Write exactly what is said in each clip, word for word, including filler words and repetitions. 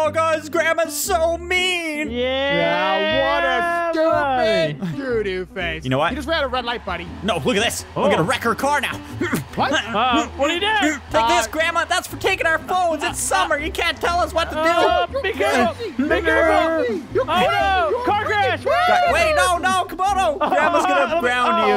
Oh, guys, Grandma's so mean. Yeah. Yeah, what a stupid doo-doo face. You know what? You just ran a red light, buddy. No, look at this. Oh. We're gonna wreck her car now. What? Uh, what are you doing? Take Uh, this, Grandma. That's for taking our phones. It's summer. You can't tell us what to do. Uh, be careful. Be careful. You're Oh, no. Car crash. Gra- Wait, no, no, Komodo. Grandma's gonna ground you.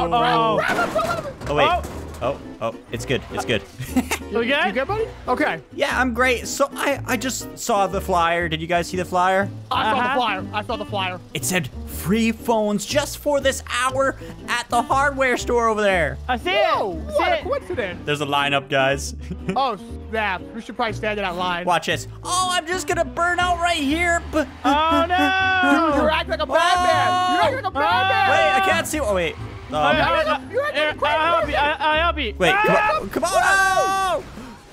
Oh, Oh, wait. Oh, oh, it's good. It's good. We good? You good, buddy? Okay. Yeah, I'm great. So I, I just saw the flyer. Did you guys see the flyer? I saw Uh-huh. the flyer. I saw the flyer. It said free phones just for this hour at the hardware store over there. I see Whoa, it. I what see a it. coincidence. There's a lineup, guys. Oh, snap. We should probably stand in that line. Watch this. Oh, I'm just gonna burn out right here. But Oh, Dude, no. you're acting like a bad man. You're acting like a bad Oh. man. wait, I can't see. Oh, wait. Um, I, I, you're I, acting like a crazy I'll help you. person. I, I'll help you. wait, Ah! come on. Come on. Oh.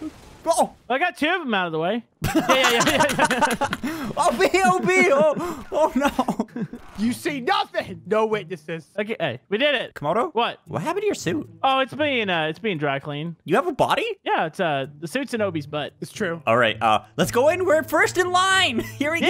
Oh. I got two of them out of the way. Yeah, yeah, yeah. yeah. Oh, B O B. Oh, oh no. You see nothing. No witnesses. Okay, hey, we did it. Komodo? What? What happened to your suit? Oh, it's being uh, it's being dry cleaned. You have a body? Yeah, it's uh, the suit's in Obi's butt. It's true. All right, uh, let's go in. We're first in line. Here we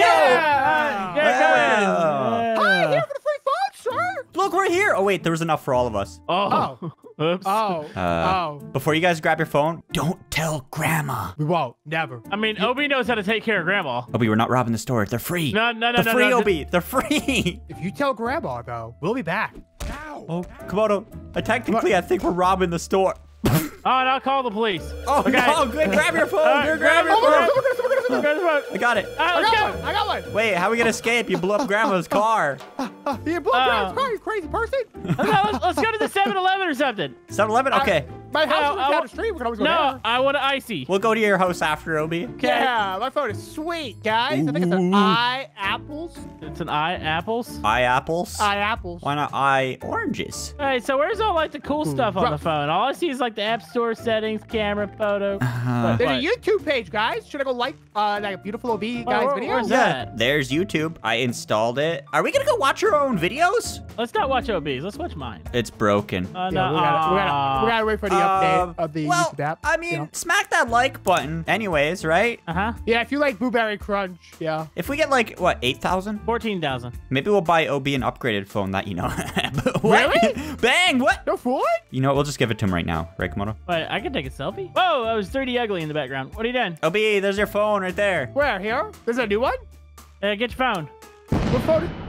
Yeah, go. uh, yeah, go in. Wow. Hi, Yeah. here for the free phone, sir. Look, we're here. Oh, wait, there was enough for all of us. Oh. Oops. Oh. Uh, oh. Before you guys grab your phone, don't tell Grandma. We won't. Never. I mean, Obi knows how to take care of Grandma. Obi, we're not robbing the store. They're free. No, no, no, They're no, free, no. Obi. They're free. If you tell Grandma, though, we'll be back. Ow. Oh, Komodo. I technically, I think we're robbing the store. Oh, and I'll call the police. Oh, Okay. no, good. Grab your phone. All right, Good, grab grab your it. phone. Grab the phone. I got it. All right, I let's got go. one. I got one. Wait, how are we going to escape? You blew up Grandma's car. You blew Oh. Grandma's car, you crazy person. Let's, let's, let's go to the seven eleven or something. seven eleven? Okay. My house No, is I down wa- the street. We can always go No, there. I want an icy. We'll go to your house after, Obi. Okay. Yeah, my phone is sweet, guys. I think it's an Ooh. I apples. It's an eye apples. Eye apples? I apples. Why not eye oranges? All right, so where's all like the cool stuff on Bro- the phone? All I see is like the app store settings, camera, photo. Uh, What? There's a YouTube page, guys. Should I go like uh that beautiful O B Where- guys where- video? where's yeah, that? there's YouTube. I installed it. Are we gonna go watch our own videos? Let's not watch O Bs. Let's watch mine. It's broken. Uh, Yeah, no, we, gotta, we, gotta, aw. we gotta wait for the Um, update of the well, YouTube app. I mean, you know? smack that like button anyways, right? Uh-huh. Yeah, if you like Blueberry Crunch, yeah. If we get like, what, eight thousand? fourteen thousand. Maybe we'll buy O B an upgraded phone that, you know. What? Really? Bang, what? No fool? You know what, we'll just give it to him right now, right, Komodo? Wait, I can take a selfie? Whoa, I was three D ugly in the background. What are you doing? O B, there's your phone right there. Where? Here? There's a new one? Uh, get your phone. What phone? is-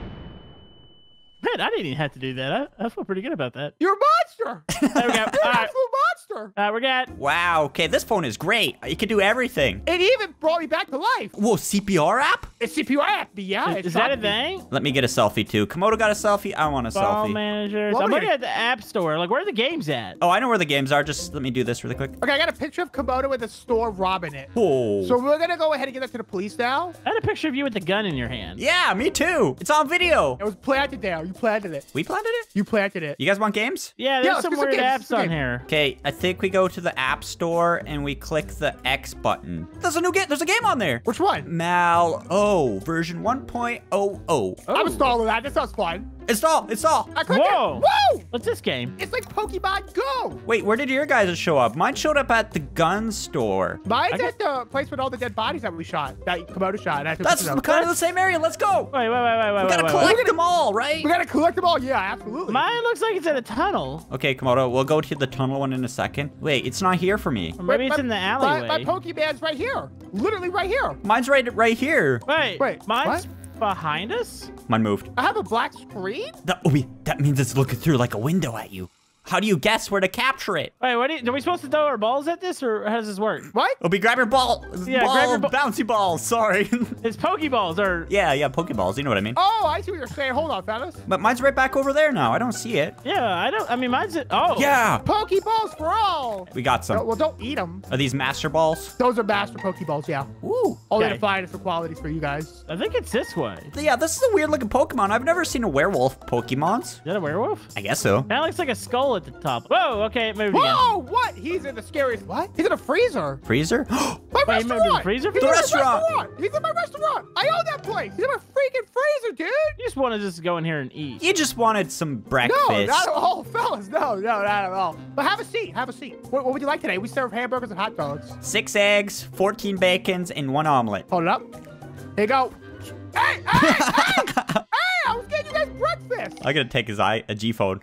Man, I didn't even have to do that. I, I feel pretty good about that. You're a monster. There we go. You're All an right, absolute monster. all right, we're good. Wow, okay, this phone is great. You can do everything. It even brought me back to life. Whoa, C P R app? It's C P U app. Yeah. Is, it is that a shocked me. thing? Let me get a selfie too. Komodo got a selfie. I want a Phone selfie. managers. Well, I'm we're looking gonna- at the app store. Like, where are the games at? Oh, I know where the games are. Just let me do this really quick. Okay, I got a picture of Komodo in the store robbing it. Oh. So we're gonna go ahead and get that to the police now. I had a picture of you with the gun in your hand. Yeah, me too. It's on video. It was planted there. You planted it. We planted it? You planted it. You guys want games? Yeah, Yeah, there's let's some do some weird games, apps some on games. here. Okay, I think we go to the app store and we click the X button. There's a new game. There's a game on there. Which one? Mal O version one point oh oh. I'm installing that. That sounds fun. Install. Install. I clicked Whoa. it. Whoa! What's this game? It's like Pokemon Go. Wait, where did your guys show up? Mine showed up at the gun store. Mine's I at the place with all the dead bodies that we shot. That Komodo shot. and I took That's pictures of. kind of the same area. Let's go. Wait, wait, wait, wait, wait, We gotta wait, collect wait. them all, right? We gotta collect them all. Yeah, absolutely. Mine looks like it's in a tunnel. Okay, Komodo, we'll go to the tunnel one in a second. Wait, it's not here for me. Or maybe Wait, it's my- in the My, alleyway. my Pokemon's right here. Literally right here. Mine's right right here. Wait, Wait, mine's behind us? Mine moved. I have a black screen. That, oh, wait, that means it's looking through like a window at you. How do you guess where to capture it? Wait, what are, you, are we supposed to throw our balls at this, or how does this work? What? Obi, grab your ball. Yeah, ball, grab your ball. bouncy ball. Sorry. It's Pokeballs, or... yeah, yeah, Pokeballs. You know what I mean. Oh, I see what you're saying. Hold on, fellas. But mine's right back over there now. I don't see it. Yeah, I don't... I mean, mine's... At, oh. Yeah, Pokeballs for all. we got No, some. well, don't eat them. Are these master balls? Those are master Pokeballs, yeah. Ooh. Only Okay. the finest of qualities for you guys. I think it's this way. Is Yeah, this is a weird looking Pokemon. I've never seen a werewolf Pokemons. that a werewolf? I guess so. Kind of looks like a skull at the top. Whoa, okay, it moved again. Whoa, what? He's in the scariest. What? He's in a freezer. Freezer? My Wait, he moved to the restaurant. freezer? He's The in my restaurant. restaurant. He's in my restaurant. I own that place. He's in my freaking freezer, dude. You just want to just go in here and eat. You just wanted some breakfast. No, not at all, fellas. No, no, not at all. But have a seat. Have a seat. What, what would you like today? We serve hamburgers and hot dogs. Six eggs, fourteen bacons, and one omelet. Hold it up. Here you go. Hey, hey, hey! Hey, I was getting you guys breakfast. I'm gonna take his eye, a G phone.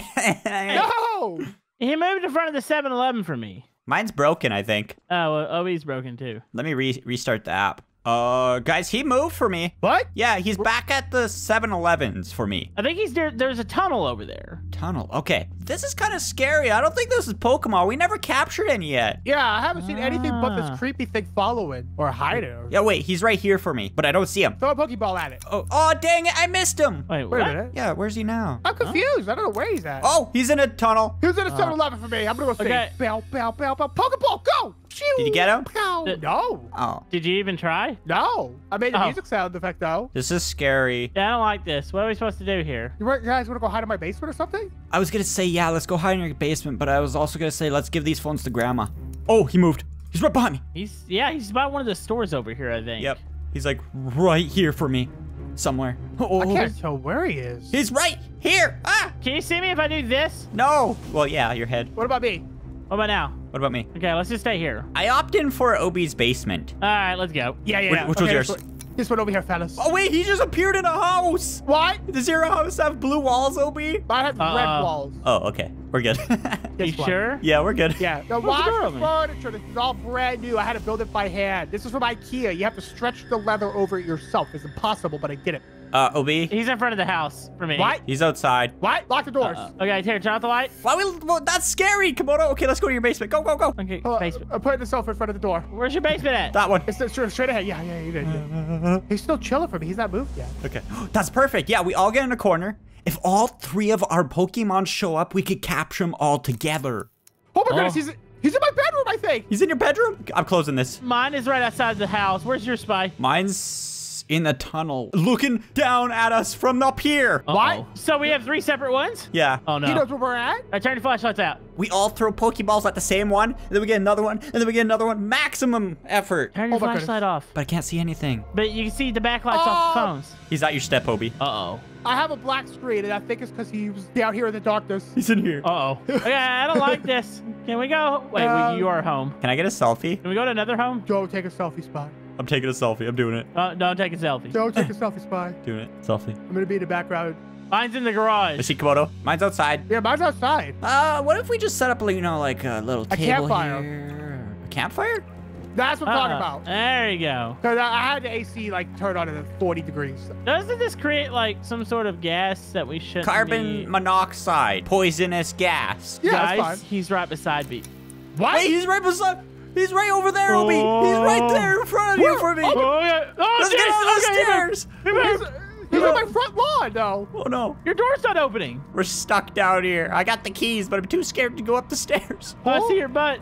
No. He moved in front of the seven eleven for me. Mine's broken, I think. Oh, well, oh, he's broken too. Let me re restart the app. Uh, guys, he moved for me. What? Yeah, he's back at the seven elevens for me. I think he's there. There's a tunnel over there. Tunnel. Okay. This is kind of scary. I don't think this is Pokemon. We never captured any yet. Yeah, I haven't seen anything but Ah. this creepy thing following or hiding. Or... Yeah, wait. He's right here for me, but I don't see him. Throw a Pokeball at it. Oh, oh dang it. I missed him. Wait, Wait what? a minute. Yeah, where's he now? I'm confused. I don't know where he's at. Oh, he's in a tunnel. He was in a seven eleven for me. I'm gonna go see. Okay. Bow, bow, bow, bow. Pokeball, go! Did you get him? Pow. Did- No. Oh, Did you even try? No. I made the Oh. music sound effect, though. this is scary. Yeah, I don't like this. What are we supposed to do here? You guys want to go hide in my basement or something? I was gonna say, yeah, let's go hide in your basement, but I was also gonna say, let's give these phones to Grandma. Oh, he moved. He's right behind me. He's yeah, he's by one of the stores over here, I think. Yep. He's like right here for me. Somewhere. Oh, I can't tell where he is. he's right here. Ah! Can you see me if I do this? No. Well, yeah, your head. What about me? What about now? What about me? Okay, let's just stay here. I opt in for Obi's basement. All right, let's go. Yeah, yeah, Which- yeah. which was Okay, yours? This one, this one over here, fellas. Oh, wait, he just appeared in a house. What? Does your house have blue walls, Obi? I have Uh-uh. red walls. Oh, okay. We're good. You Guess what? sure? Yeah, we're good. Yeah. The What's watch the door the open? furniture. This is all brand new. I had to build it by hand. This is from IKEA. You have to stretch the leather over it yourself. It's impossible, but I did it. Uh, Obi, He's in front of the house for me. What? he's outside. What? Lock the doors. Uh, okay, here, turn off the light. Why we, well, that's scary, Komodo. Okay, let's go to your basement. Go, go, go. Okay, Uh, basement. I'm putting the sofa in front of the door. Where's your basement at? That one. It's straight, straight ahead. Yeah, yeah, you did. Yeah. He's still chilling for me. He's not moved yet. Okay. That's perfect. Yeah, we all get in a corner. If all three of our Pokemon show up, we could capture them all together. Oh my Oh. goodness, he's he's in my bedroom, I think. He's in your bedroom? I'm closing this. Mine is right outside the house. Where's your spy? Mine's in the tunnel, looking down at us from up here. Uh-oh. What? So we have three separate ones? Yeah. Oh no. He knows where we're at. I turn your flashlights out. We all throw Pokeballs at the same one, and then we get another one, and then we get another one. Maximum effort. Turn your Oh my flashlight off. But I can't see anything. But you can see the backlights off the Oh. phones. He's at your step, Obi. Uh-oh. I have a black screen, and I think it's because he was down here in the darkness. He's in here. Uh-oh. Okay, I don't like this. Can we go? Wait, Uh, we, you are home. Can I get a selfie? Can we go to another home? Don't take a selfie spot. I'm taking a selfie. I'm doing it. Uh, don't take a selfie. Don't take a selfie spot. Doing it. Selfie. I'm gonna be in the background. Mine's in the I garage. see Komodo. Mine's outside. Yeah, mine's outside. Uh, what if we just set up, you know, like a little A table campfire. here? A campfire? That's what I'm talking Uh-uh. about. There you go. Cause I, I had the A C like turned on at forty degrees. Doesn't this create like some sort of gas that we shouldn't Carbon be... monoxide. Poisonous gas. Yeah, that's Guys, fine. he's right beside me. What? Wait, he's right beside. He's right over there, Obi. He's right there in front of you for me. Oh, yeah. Oh, Let's get jeez. on the Okay, he stairs. moved. He moved. He's, he's on my front lawn, though. Oh no. Your door's not opening. We're stuck down here. I got the keys, but I'm too scared to go up the stairs. Oh, I Oh. see your butt.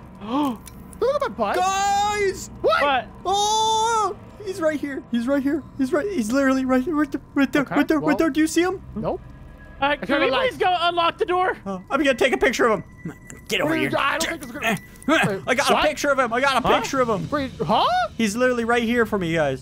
Look at my butt. Guys! What? What? Oh! He's right here. He's right here. He's right. He's literally right, right there. Right there. Okay, right there. well- right there. Do you see him? Nope. Uh, can turned we the lights. please go unlock the door? Oh, I'm gonna take a picture of him. Get over here. I don't think it's gonna. I got What? a picture of him. I got a Huh? picture of him. Wait, huh? He's literally right here for me, guys.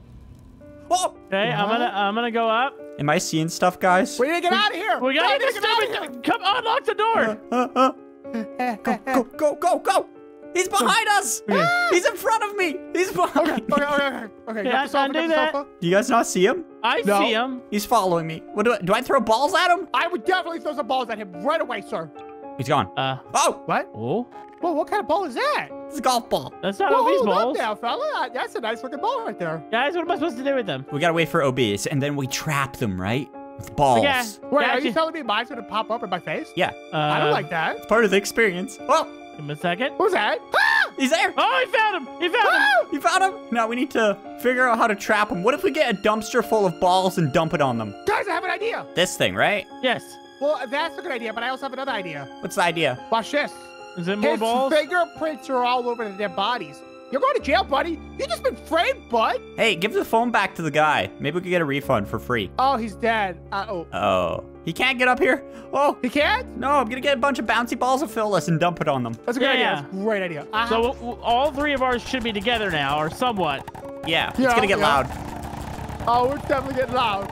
Oh! Okay, I'm gonna I'm gonna go up. Am I seeing stuff, guys? We need to get out of here. We gotta need get to get out of stupid. Come unlock the door. Uh, uh. Go, go, go, go, go! He's behind us! He's in front of me! He's behind Okay, me! okay, okay, okay. Okay, Yeah, got the sofa, undo got the that. sofa. Do you guys not see him? I No. see him. He's following me. What do I, do I throw balls at him? I would definitely throw some balls at him right away, sir. He's gone. Uh Oh! What? oh, Whoa, what kind of ball is that? It's a golf ball. that's not Whoa, Obi's hold up balls. now, fella. That's a nice looking ball right there. Guys, what am I supposed to do with them? We gotta wait for Obese, and then we trap them, right? With balls. Yeah. Wait, are Gotcha. you telling me mine's gonna pop up in my face? Yeah, Uh, I don't like that. it's part of the experience. Oh! Give me a second. What was that? Ah! He's there! Oh, he found him. He found him. Ah! You found him? Now we need to figure out how to trap him. What if we get a dumpster full of balls and dump it on them? Guys, I have an idea. This thing, right? Yes. Well, that's a good idea, but I also have another idea. What's the idea? Watch this. Is it more His balls? fingerprints are all over their bodies. You're going to jail, buddy. You just been framed, bud. Hey, give the phone back to the guy. Maybe we could get a refund for free. Oh, he's dead. Uh-oh. Oh. He can't get up here? Oh. He can't? No, I'm gonna get a bunch of bouncy balls of Phyllis and dump it on them. That's a good Yeah, idea. yeah. That's a great idea. I So have- w- w- all three of ours should be together now, or somewhat. Yeah, it's Yeah, gonna get yeah. loud. oh, it's definitely getting loud.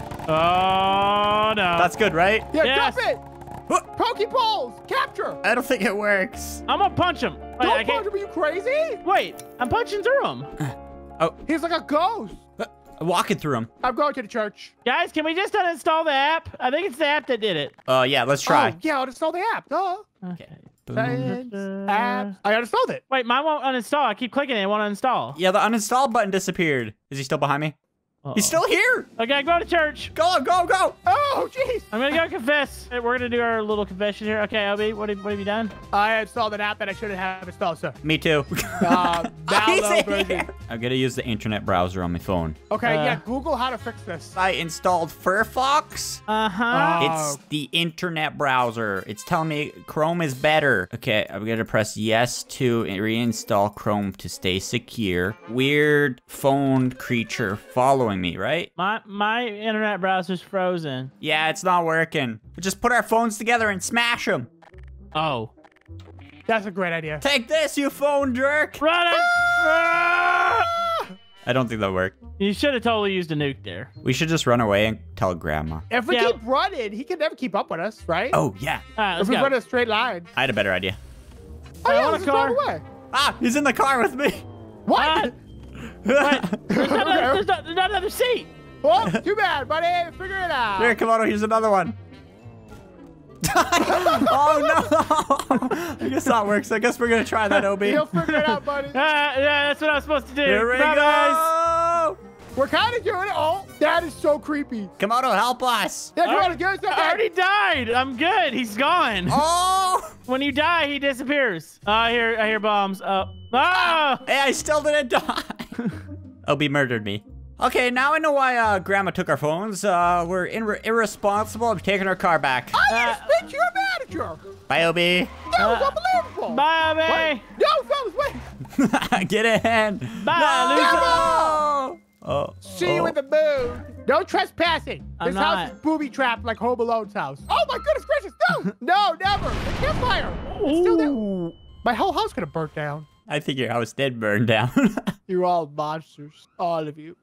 Oh no. That's good, right? Yeah, Yes. drop it. What? Pokeballs, capture. I don't think it works. I'm gonna punch him. Wait, Don't I punch can't. him. Are you crazy? Wait, I'm punching through him. He's like a ghost. Uh, walking through them. I'm going to the church. Guys, can we just uninstall the app? I think it's the app that did it. Uh, yeah, let's try. Oh, yeah, I'll install the app. Duh. Okay. Settings, apps. I uninstalled it. Wait, mine won't uninstall. I keep clicking it. It won't uninstall. Yeah, the uninstall button disappeared. Is he still behind me? Uh-oh. He's still here. Okay, go to church. Go, go, go. Oh, jeez. I'm gonna go confess. Hey, we're gonna do our little confession here. Okay, L B, what have, what have you done? I installed an app that I shouldn't have installed, sir. Me too. Uh, download version. Here. I'm gonna use the internet browser on my phone. Okay, Uh, yeah, Google how to fix this. I installed Firefox. Uh-huh. Oh. It's the internet browser. It's telling me Chrome is better. Okay, I'm gonna press yes to reinstall Chrome to stay secure. Weird phone creature following me, right? My my internet browser's frozen. Yeah, it's not working. We just put our phones together and smash them. Oh. That's a great idea. Take this, you phone jerk. Run it! Ah! I don't think that'll work. You should have totally used a nuke there. We should just run away and tell Grandma. If we Yeah. keep running, he can never keep up with us, right? Oh, yeah. All right, If let's we go. run a straight line. I had a better idea. Oh, I yeah, want a let's just drive car. away. Ah, he's in the car with me. What? Ah, what? There's, not, Okay. there's, not, there's not another seat. Well, too bad, buddy. Figure it out. Here, Komodo, here's another one. Oh, no. I guess that works. I guess we're going to try that, O B. You'll figure it out, buddy. Ah, yeah, that's what I was supposed to do. Here we Bye, go. guys. We're kind of doing it. Oh, that is so creepy. Komodo, help us. Yeah, I, come on, give us that I already died. I'm good. He's gone. Oh. When you die, he disappears. Oh, I hear, I hear bombs. Oh, oh! Hey, I still didn't die. O B murdered me. Okay, now I know why uh, Grandma took our phones. Uh, we're ir irresponsible. I'm taking our car back. I Uh, uh, speak to your manager. Bye, O B. That was Uh, unbelievable. Bye, Wait. Abby. No, fellas, wait. Get in. Bye, No. Oh. See oh. you in the moon. No trespassing. I'm This not. house is booby trapped like Home Alone's house. Oh my goodness gracious! No, no, never. The campfire. It's still there. My whole house could have burnt down. I think your house did burn down. You're all monsters, all of you.